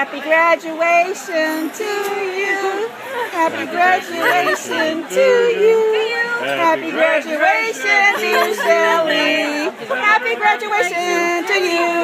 Happy graduation to you. Happy graduation to you. Happy graduation, dear Shelli. Happy graduation to you.